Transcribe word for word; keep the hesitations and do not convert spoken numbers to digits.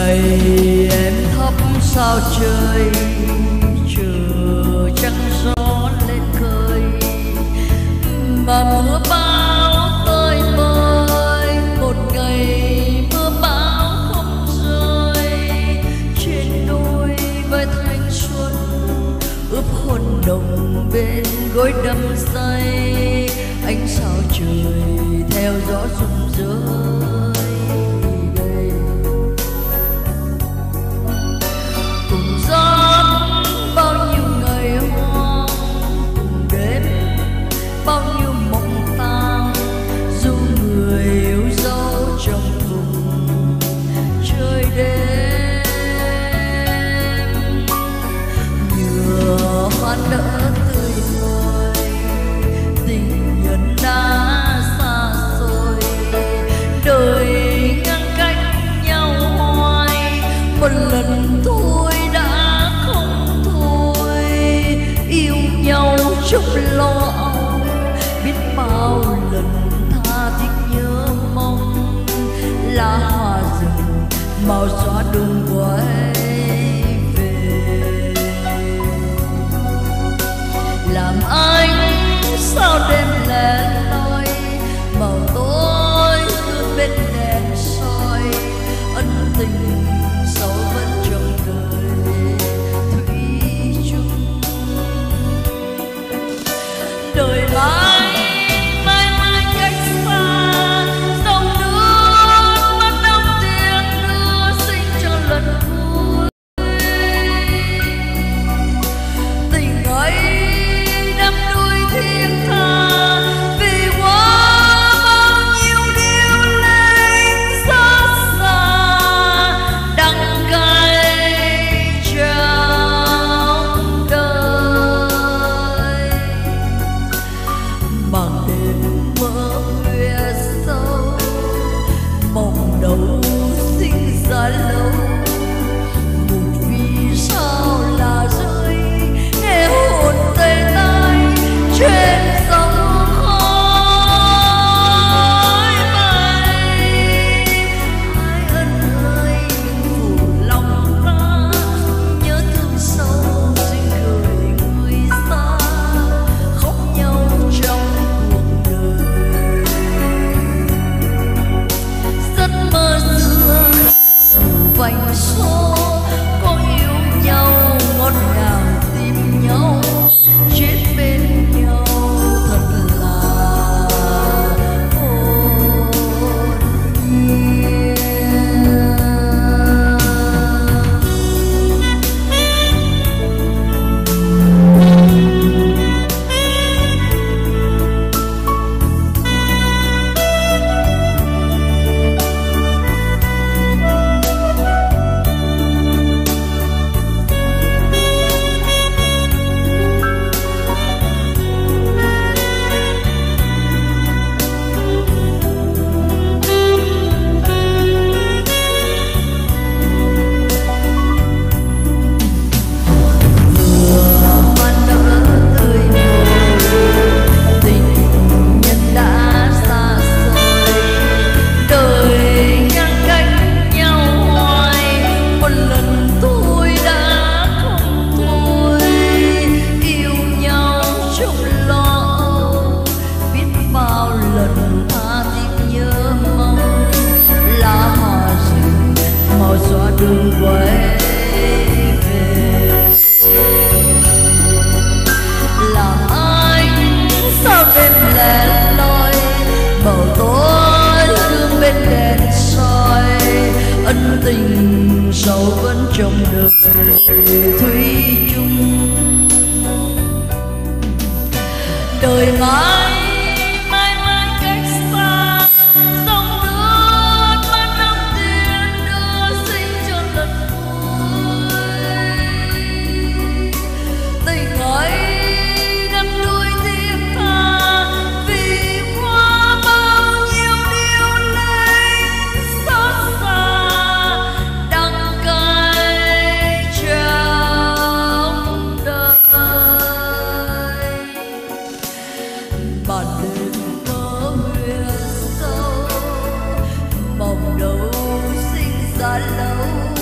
ngày em thắp sao trời, chờ trăng gió lên khơi, mà mưa bão tới bơi. Một ngày mưa bão không rơi, trên đôi vai thanh xuân ướp hôn nồng bên gối đắm say. Ánh sao trời theo gió rụng rơi đây, cùng gió bao nhiêu ngày hoang, cùng đêm bao nhiêu mộng tang. Dù người yêu dấu trong vùng trời đêm, nhựa hoa nở tươi vơi, tình nhân đã xa xôi. Đời ngăn cách nhau hoài, một lần thôi đã không thôi. Yêu nhau trong lo âu, biết bao lần tha thiết nhớ mong. Lá hoa rừng màu xóa đường quay về, làm anh sao đêm lẻ loi. Màu tối luôn bên đèn soi, ân tình sâu vẫn trong đời thủy chung. Đời mãi mãi mãi cách xa, dòng nước mắt đông tiếng đưa sinh cho lần cuối. Tình ấy đắm đuối thiên tha, vì quá bao nhiêu điều linh xót xa đắng cay trong đời. Màn đêm mơ khuya sâu, mộng đầu sinh ra lâu. Một vì sao là rơi, nghe hồn tê tái trên sông khói bay. Hai ân ơi phủ lòng ta, nhớ thương sâu xin gửi người xa. Khóc nhau trong cuộc đời, giấc mơ xưa vành số. Có yêu nhau ngọt ngào tìm nhau, chết bên nhau thật là hồn nhiên. Đường quay về, làm anh sao đêm lẻ loi. Màu tối gương bên đèn soi, ân tình sâu vẫn trong đời thủy chung. Đời mãi mãi mãi cách xa, dòng nước mắt năm tiếng đưa sinh cho lần cuối. Tình ấy đắm đuối thiết tha, vì qua bao nhiêu điều linh xót xa đắng cay trong đời. Màn đêm mơ khuya sâu, mộng đầu sinh ra lâu.